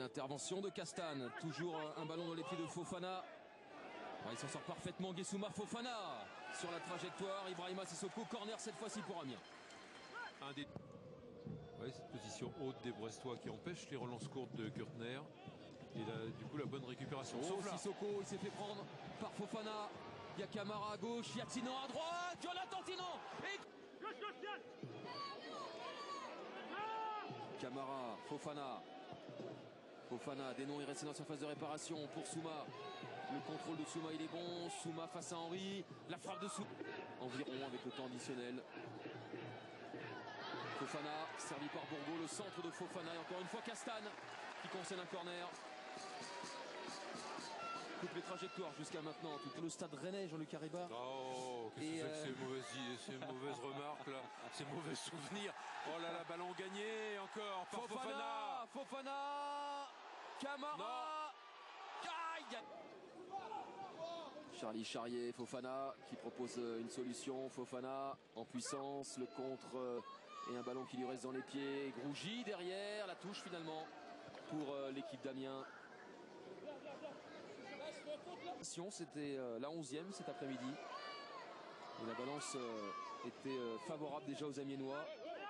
Intervention de Castan, toujours un ballon dans les pieds de Fofana. Il s'en sort parfaitement, Guessouma. Fofana sur la trajectoire, Ibrahima Sissoko, corner cette fois-ci pour Amiens. Cette position haute des Brestois qui empêche les relances courtes de Gürtner. Et là, du coup, la bonne récupération. Sissoko, il s'est fait prendre par Fofana. Il y a Camara à gauche, il y a Tino à droite. Jonathan Tino et... Camara, Fofana. Fofana, Denon est resté dans sa phase de réparation pour Souma. Le contrôle de Souma, il est bon. Souma face à Henry. La frappe de Souma. Environ avec le temps additionnel. Fofana, servi par Bourgo. Le centre de Fofana. Et encore une fois, Castan qui concède un corner. Coupe les trajectoires jusqu'à maintenant. Tout le stade rennais, Jean-Luc Ariba. Oh, qu'est-ce que c'est que ces mauvaises remarques là, ces mauvais souvenirs. Oh là là, ballon gagné encore par Fofana. Fofana, Camara. Aïe. Charlie Charrier, Fofana qui propose une solution. Fofana en puissance, le contre et un ballon qui lui reste dans les pieds. Grougy derrière, la touche finalement pour l'équipe d'Amiens. C'était la 11e cet après-midi. Et la balance était favorable déjà aux Amiénois.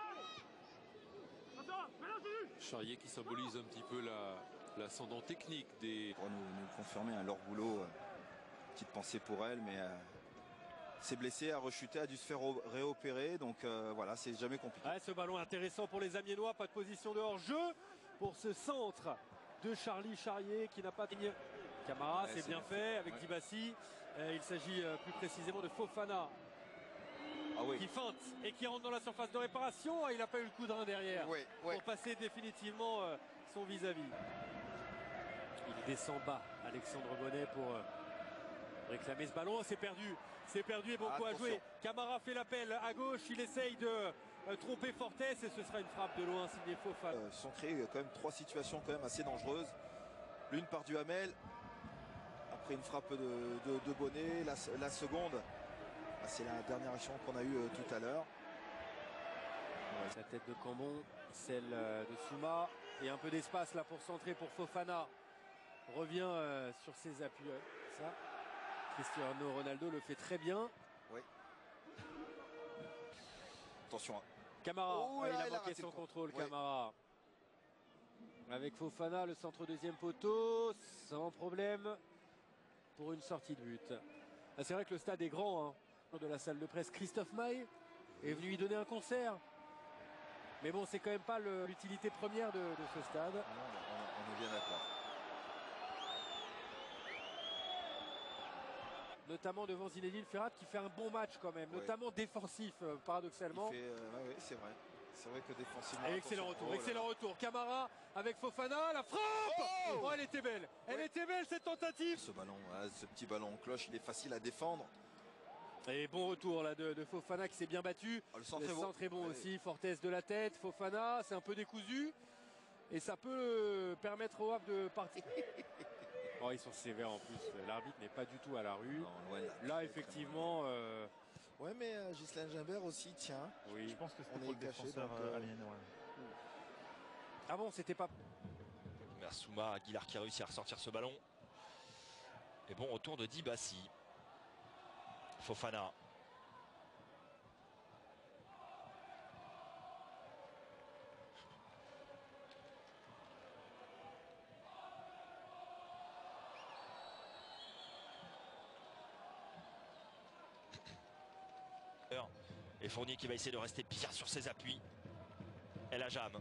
Charrier qui symbolise un petit peu l'ascendant technique des... Pour nous confirmer leur boulot. Petite pensée pour elle, mais s'est blessée, a rechuté, a dû se faire réopérer. Donc voilà, c'est jamais compliqué. Ce ballon intéressant pour les Amiénois. Pas de position de hors-jeu pour ce centre de Charlie Charrier qui n'a pas... Camara, c'est bien fait avec Dibassi. Il s'agit plus précisément de Fofana qui feinte et qui rentre dans la surface de réparation. Il n'a pas eu le coup de rein derrière pour passer définitivement son vis-à-vis. Il descend bas, Alexandre Bonnet, pour réclamer ce ballon. C'est perdu et bon coup à jouer. Camara fait l'appel à gauche. Il essaye de tromper Fortes et ce sera une frappe de loin signée Fofana. Sont créées quand même 3 situations quand même assez dangereuses. L'une par Duhamel. Après une frappe de Bonnet, la seconde, c'est la dernière échelon qu'on a eu tout à l'heure. La tête de Cambon, celle de Souma, et un peu d'espace là pour centrer pour Fofana. Revient sur ses appuis. Ça, Cristiano Ronaldo le fait très bien. Oui. Attention. Camara, il a manqué son contrôle, Camara. Avec Fofana, le centre deuxième poteau, sans problème. Pour une sortie de but. C'est vrai que le stade est grand. De la salle de presse, Christophe Maé est venu y donner un concert. Mais bon, c'est quand même pas l'utilité première de ce stade. Non, on est bien d'accord. Notamment devant Zinedine Ferrat qui fait un bon match quand même, notamment défensif, paradoxalement. Oui, c'est vrai. C'est vrai que défensivement. Excellent retour. Camara avec Fofana, la frappe. Elle était belle. Elle était belle cette tentative. Ce ballon, ce petit ballon en cloche, il est facile à défendre. Et bon retour là de Fofana qui s'est bien battu. Le centre est bon aussi. Fortes de la tête. Fofana, c'est un peu décousu. Et ça peut permettre au Havre de partir. Ils sont sévères en plus. L'arbitre n'est pas du tout à la rue. Non, là, effectivement. Ouais, mais Ghislain Gimbert aussi tient. Oui, je pense que c'était pour le défenseur amiénois. Ah bon, c'était pas... Souma, Aguilar qui a réussi à ressortir ce ballon. Et bon retour de Dibassi. Fofana. Et Fournier qui va essayer de rester bien sur ses appuis. El Hadjam.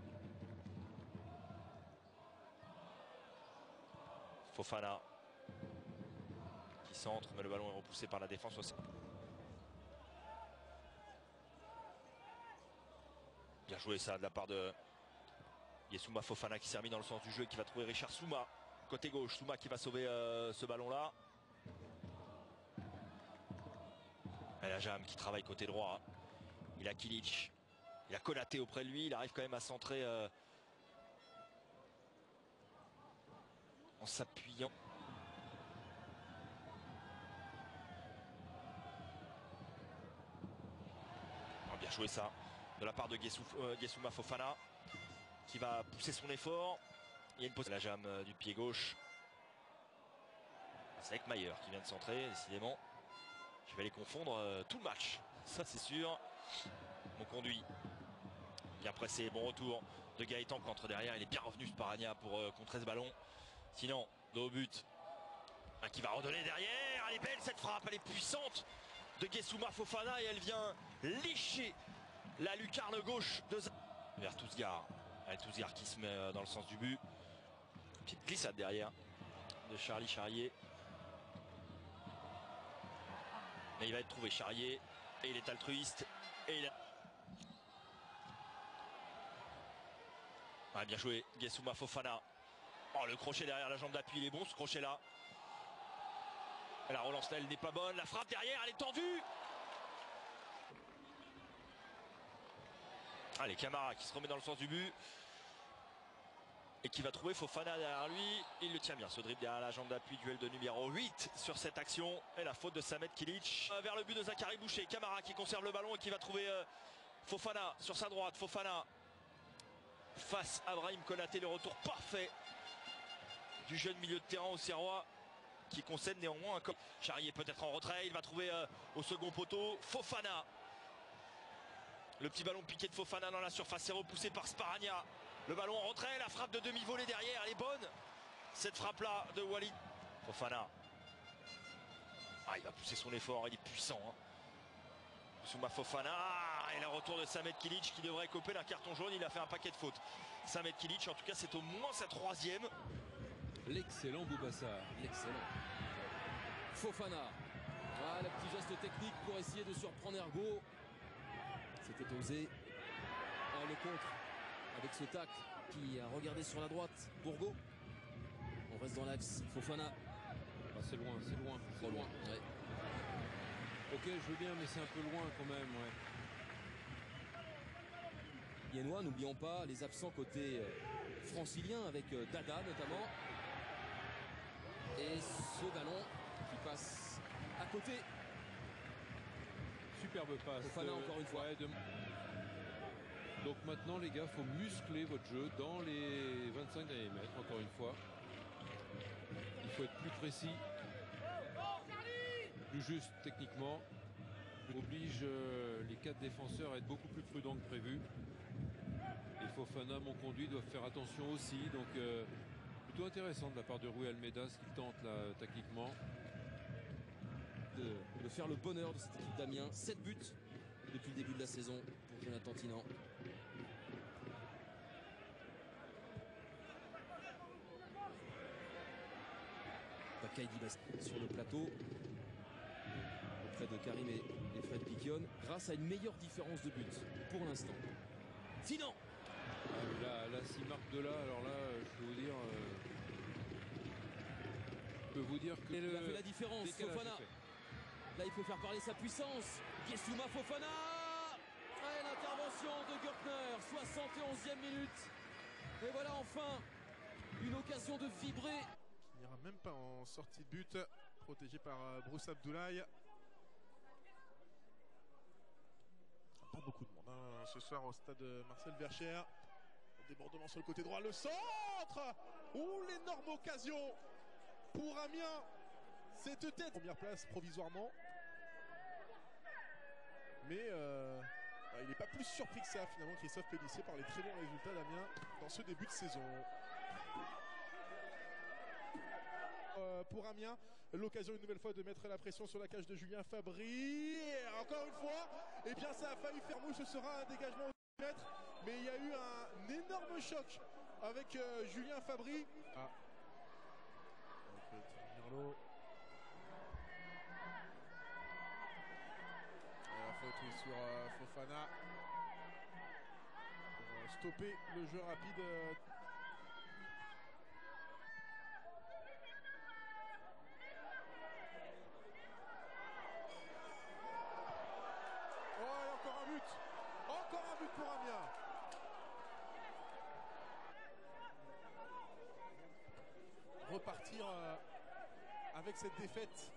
Fofana qui centre, mais le ballon est repoussé par la défense aussi. Bien joué ça de la part de Guessouma. Fofana qui s'est remis dans le sens du jeu et qui va trouver Richard Souma. Côté gauche, Souma qui va sauver ce ballon là. El Hadjam qui travaille côté droit. Il a Kilic. Il a Konaté auprès de lui. Il arrive quand même à centrer en s'appuyant. Bien joué ça de la part de Guessouma Fofana qui va pousser son effort. Il y a une pause. La jambe du pied gauche. C'est avec Mayer qui vient de centrer, décidément. Je vais les confondre tout le match. Ça c'est sûr. Mon conduit. Bien pressé, bon retour de Gaëtan qui entre derrière. Il est bien revenu Sparagna pour contrer ce ballon. Sinon, dos au but. Qui va redonner derrière. Elle est belle cette frappe, elle est puissante de Guessouma Fofana et elle vient licher la lucarne gauche de vers Tousgar. Tousgar qui se met dans le sens du but. Petite glissade derrière de Charlie Charrier. Mais il va être trouvé Charrier et il est altruiste et il a... bien joué Guessouma Fofana. Oh, le crochet derrière la jambe d'appui, il est bon ce crochet là. La relance là, elle n'est pas bonne. La frappe derrière, elle est tendue. Allez, Camara qui se remet dans le sens du but. Et qui va trouver Fofana derrière lui. Il le tient bien, ce dribble derrière la jambe d'appui. Duel de numéro 8 sur cette action. Et la faute de Samet Kilic. Vers le but de Zachary Boucher. Camara qui conserve le ballon et qui va trouver Fofana sur sa droite. Fofana face à Brahim Konaté. Le retour parfait du jeune milieu de terrain au Serrois, qui concède néanmoins un coup. Charrier peut-être en retrait, il va trouver au second poteau Fofana. Le petit ballon piqué de Fofana dans la surface, c'est repoussé par Sparagna. Le ballon en retrait, la frappe de demi-volée derrière, elle est bonne. Cette frappe-là de Walid. Fofana. Il va pousser son effort, il est puissant. Souma Fofana. Et le retour de Samet Kilic qui devrait coper d'un carton jaune, il a fait un paquet de fautes. Samet Kilic, en tout cas, c'est au moins sa 3e. L'excellent Boubassar, l'excellent. Fofana. Le petit geste technique pour essayer de surprendre Ergo. C'était osé. Le contre avec ce tacle qui a regardé sur la droite. Bourgo. On reste dans l'axe. Fofana. C'est loin, c'est loin. Trop loin. Ouais. Ok, je veux bien, mais c'est un peu loin quand même. Viennois, n'oublions pas les absents côté francilien avec Dada notamment. Et ce ballon qui passe à côté. Superbe passe. Fofana encore une fois. Donc maintenant les gars, faut muscler votre jeu dans les 25 derniers mètres, encore une fois. Il faut être plus précis, plus juste techniquement. Oblige les 4 défenseurs à être beaucoup plus prudents que prévu. Et Fofana, mon conduit, doivent faire attention aussi. Donc plutôt intéressant de la part de Rui Almeida ce qu'il tente là tactiquement. De faire le bonheur de cette équipe d'Amiens. 7 buts depuis le début de la saison pour Jonathan Tinan. Bakay Dibas sur le plateau auprès de Karim et Fred Piquion grâce à une meilleure différence de but pour l'instant. Tinan. Là, s'il marque de là, alors là, je peux vous dire que il a fait la différence. Fofana. Là, il faut faire parler sa puissance. Guessouma Fofana. Et l'intervention de Gürtner. 71e minute. Et voilà enfin une occasion de vibrer. Il n'ira même pas en sortie de but. Protégé par Bruce Abdoulaye. Pas beaucoup de monde ce soir au stade Marcel Vercher. Débordement sur le côté droit. Le centre. L'énorme occasion pour Amiens. Cette tête. Première place provisoirement. Mais il n'est pas plus surpris que ça finalement Christophe Pélissier par les très bons résultats d'Amiens dans ce début de saison. Pour Amiens, l'occasion une nouvelle fois de mettre la pression sur la cage de Julien Fabry. Et encore une fois, et bien ça a failli faire mouche, ce sera un dégagement au mètre. Mais il y a eu un énorme choc avec Julien Fabry. Mirlo. La faute sur Fofana pour stopper le jeu rapide. Encore un but pour Amiens. Repartir avec cette défaite.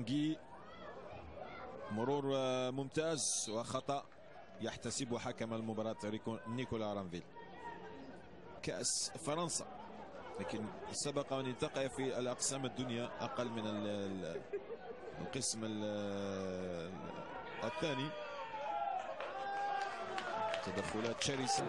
تانجي مرور ممتاز وخطأ يحتسبه حكم المباراة نيكولا رانفيل. كأس فرنسا، لكن سبق أن التقى في الأقسام الدنيا أقل من القسم الثاني. تدخلات شرسة.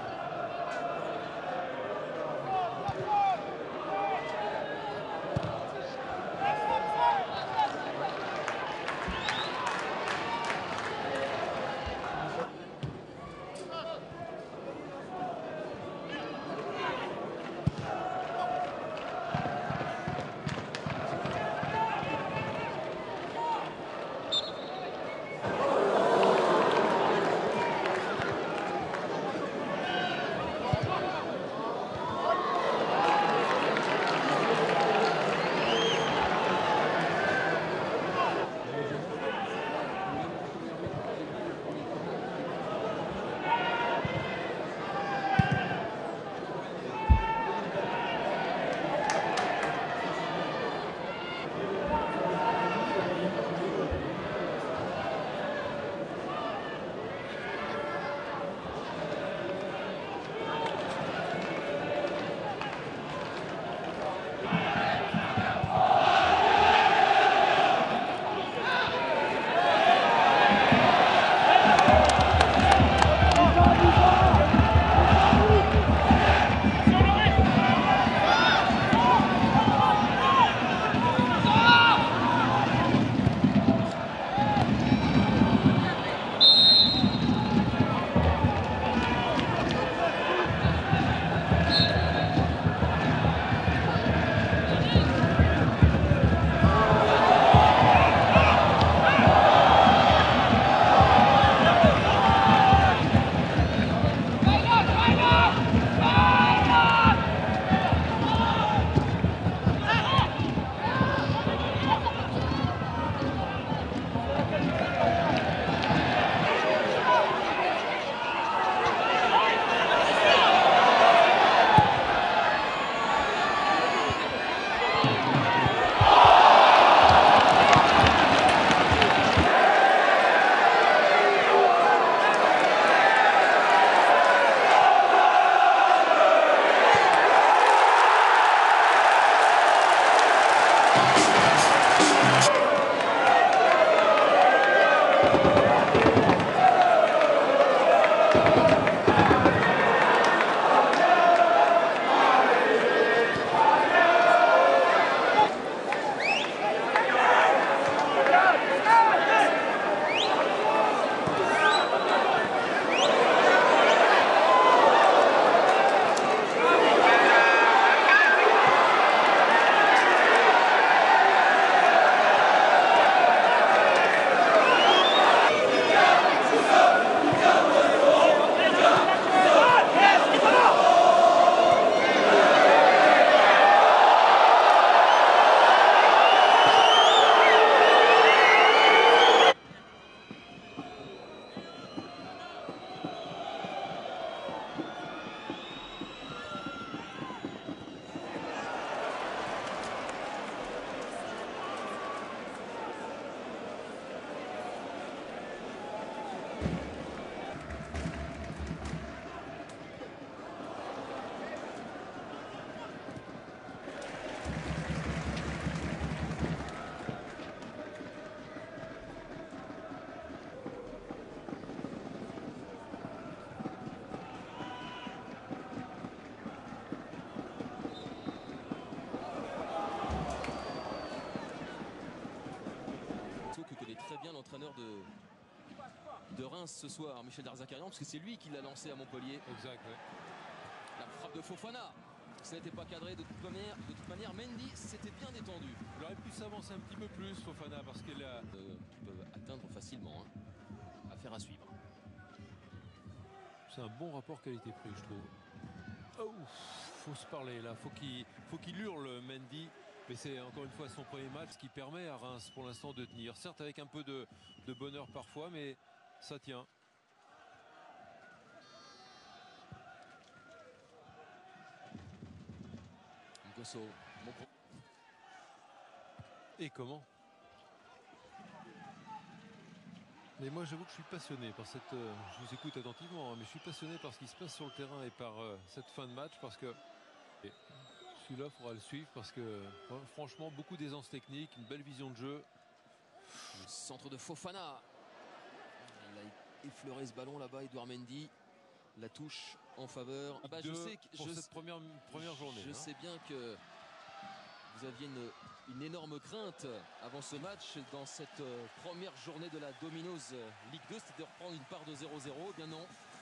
l'entraîneur de Reims ce soir, Michel Darzacarian, parce que c'est lui qui l'a lancé à Montpellier. Exact, ouais. La frappe de Fofana, ça n'était pas cadré de toute manière. Mendy s'était bien détendu. Il aurait pu s'avancer un petit peu plus, Fofana, parce qu'il a... Qui peuvent atteindre facilement. Hein. Affaire à suivre. C'est un bon rapport qualité-prix, je trouve. Oh, faut se parler là, faut qu'il hurle, Mendy. Mais c'est encore une fois son premier match qui permet à Reims pour l'instant de tenir. Certes avec un peu de bonheur parfois, mais ça tient. Ngosso. Et comment? Mais moi j'avoue que je suis passionné par cette... je vous écoute attentivement, hein, mais je suis passionné par ce qui se passe sur le terrain et par cette fin de match, parce que celui-là il faudra le suivre, parce que franchement beaucoup d'aisance technique, une belle vision de jeu. Le centre de Fofana. Il a effleuré ce ballon là-bas, Edouard Mendy. La touche en faveur. Ah bah, je sais que pour cette première journée. Je sais bien que vous aviez une énorme crainte avant ce match dans cette première journée de la Domino's Ligue 2, c'était de reprendre une part de 0-0. Eh bien non,